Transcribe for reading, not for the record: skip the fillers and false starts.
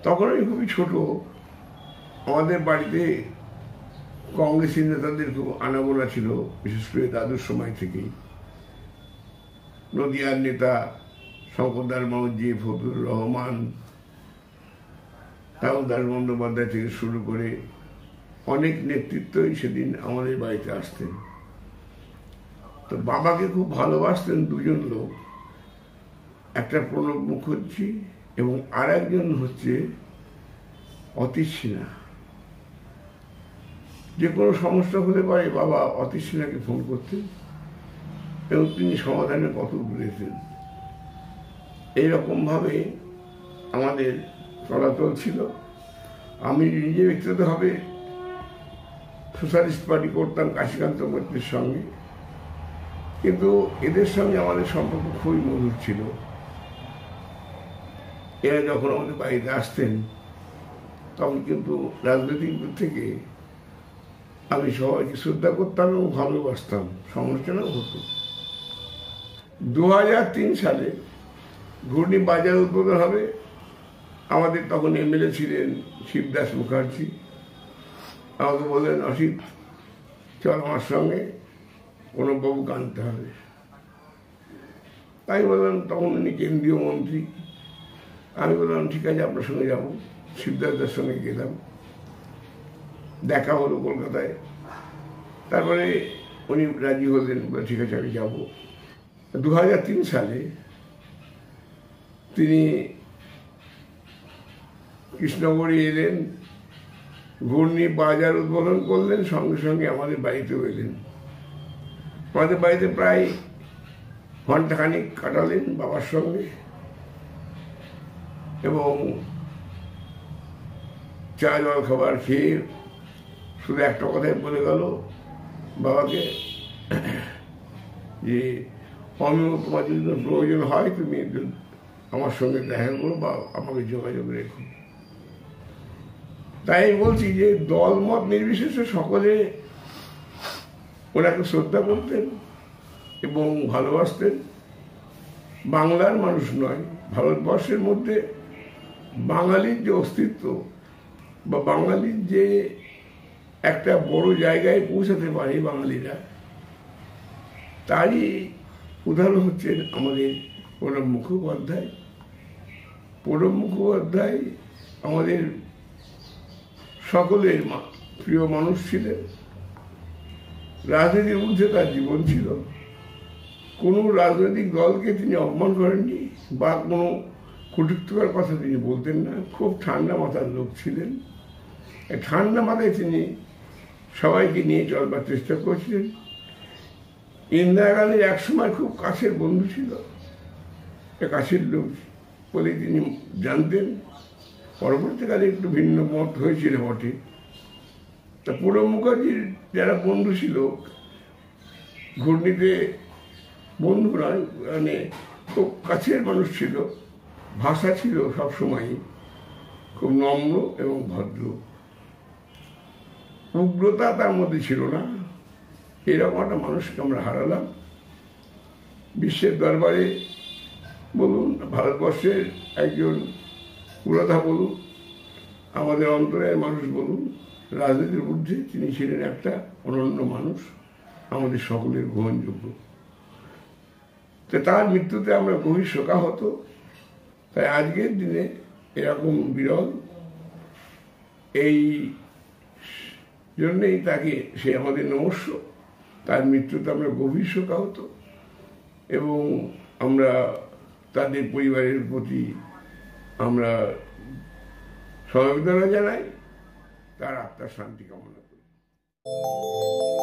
তখন আমি খুবই ছোট। আমাদের বাড়িতে কংগ্রেসী নেতাদের খুব আনাগোনা ছিল, বিশেষ করে দাদুর সময় থেকেই। নদিয়ার নেতা শঙ্করদাস বাবুজি, ফজলুর রহমান, দামোদর বন্দ্যোপাধ্যায় থেকে শুরু করে অনেক নেতৃত্বই সেদিন আমাদের বাড়িতে আসতেন। তো বাবাকে খুব ভালোবাসতেন দুজন লোক, একটা প্রণব মুখার্জি এবং আর একজন হচ্ছে অতীশ সিনহা। যে কোনো সমস্যা হলে পরে বাবা অতীশ সিনহাকে ফোন করতেন এবং তিনি সমাধানের পথ দিতেন। এইরকমভাবে আমাদের চলাচল ছিল। আমি নিজে ব্যক্তিগতভাবে সোশ্যালিস্ট পার্টি করতাম কাশীকান্ত মৈত্রের সঙ্গে, কিন্তু এদের সঙ্গে আমাদের সম্পর্ক খুবই মধুর ছিল। এরা যখন আমাদের বাড়িতে আসতেন তখন কিন্তু রাজনৈতিক দিক থেকে আমি সবাইকে শ্রদ্ধা করতাম এবং ভালোবাসতাম, সমালোচনাও হতো। 2003 সালে ঘূর্ণিবাজার উদ্বোধন হবে। আমাদের তখন এমএলএ ছিলেন শিবদাস মুখার্জি। আমাকে বললেন, অসিত চল আমার সঙ্গে, কোনো বাবুকে আনতে হবে। তাই বললাম, তখন উনি কেন্দ্রীয় মন্ত্রী। আমি বললাম ঠিক আছে, আপনার সঙ্গে যাবো। শিবদাসদার সঙ্গে গেলাম, দেখা হলো কলকাতায়। তারপরে উনি রাজি হলেন, বলে ঠিক আছে আমি যাবো। 2003 সালে তিনি কৃষ্ণগড়ে এলেন, ঘূর্ণিবাজার উদ্বোধন করলেন, সঙ্গে সঙ্গে আমাদের বাড়িতেও এলেন। আমাদের বাড়িতে প্রায় ঘণ্টাখানিক কাটালেন বাবার সঙ্গে এবং চা জল খাবার খেয়ে শুধু একটা কথাই বলে গেল বাবাকে যে আমিও তোমার যদি প্রয়োজন হয় তুমি আমার সঙ্গে দেখা করো বা আমাকে যোগাযোগ রেখো। তাই আমি বলছি যে দলমত নির্বিশেষে সকলে ওনাকে শ্রদ্ধা করতেন এবং ভালোবাসতেন। বাংলার মানুষ নয়, ভারতবর্ষের মধ্যে বাঙালির যে অস্তিত্ব বা বাঙালির যে একটা বড় জায়গায় পৌঁছাতে পারে বাঙালিরা, তারই উদাহরণ হচ্ছেন আমাদের প্রণব মুখোপাধ্যায়। প্রণব মুখোপাধ্যায় আমাদের সকলের প্রিয় মানুষ ছিলেন। রাজনীতির মধ্যে তার জীবন ছিল। কোনো রাজনৈতিক দলকে তিনি অপমান করেননি বা কোনো কটূক্তিকর কথা তিনি বলতেন না। খুব ঠান্ডা মাথার লোক ছিলেন। ঠান্ডা মাথায় তিনি সবাইকে নিয়ে চলবার চেষ্টা করেছিলেন। ইন্দিরা গান্ধীর একসময় খুব কাছের বন্ধু ছিল, কাছের লোক বলে তিনি জানতেন। পরবর্তীকালে একটু ভিন্ন মত হয়েছিল বটে। তা প্রণব মুখার্জির যারা বন্ধু ছিল, ঘূর্ণিতে বন্ধু নয়, মানে খুব কাছের মানুষ ছিল, ভাষা ছিল সবসময়ই খুব নম্র এবং ভদ্র, উগ্রতা তার মধ্যে ছিল না। এরকম একটা মানুষকে আমরা হারালাম। বিশ্বের দরবারে বলুন, ভারতবর্ষের একজন পুরোধা বলুন, আমাদের অন্তরের মানুষ বলুন, রাজনীতির ঊর্ধ্বে তিনি ছিলেন একটা অনন্য মানুষ, আমাদের সকলের গ্রহণযোগ্য। তো তার মৃত্যুতে আমরা গভীর শোকাহত। তাই আজকের দিনে এরকম বিরল, এই জন্যেই তাকে সে আমাদের নমস্য। তার মৃত্যুতে আমরা গভীর শোকাহত এবং আমরা তাদের পরিবারের প্রতি আমরা সমবেদনা জানাই, তার আত্মার শান্তি কামনা করি।